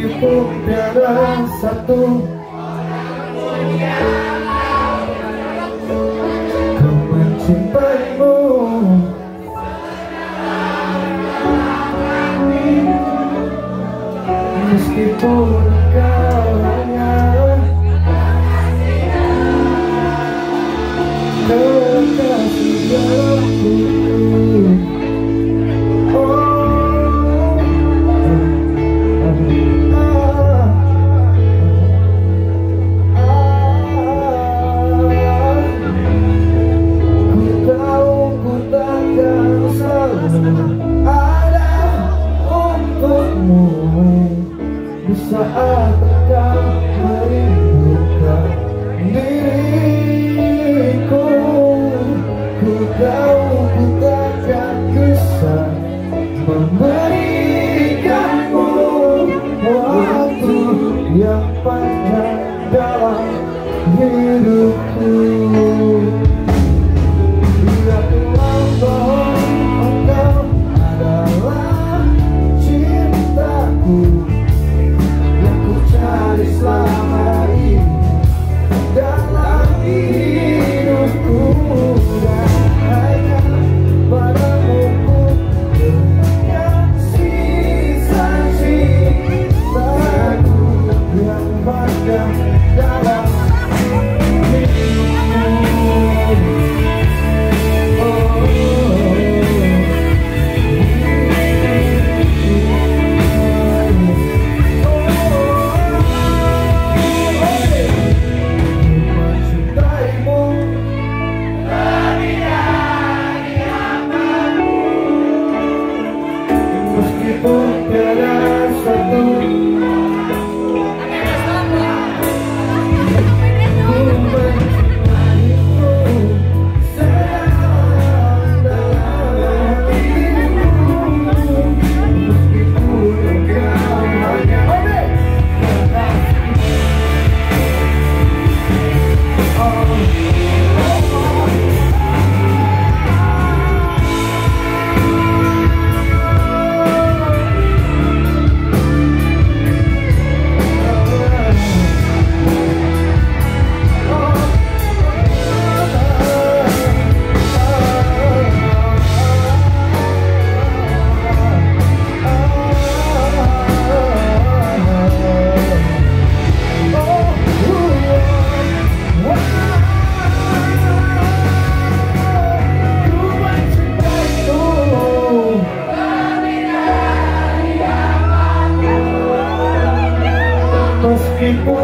meskipun tiada satu ku mencintaimu. Meskipun kau hanya kekasih dalamku. Di saat kau merindukan diriku, ku tahu ku takkan bisa memberikanmu waktu yang panjang dalam hidupku. Bila bilang bahwa engkau adalah cintaku, selama ini dalam hidupku, dan hanya padamu ku berikan sisa cintaku yang panjang dalam meskipun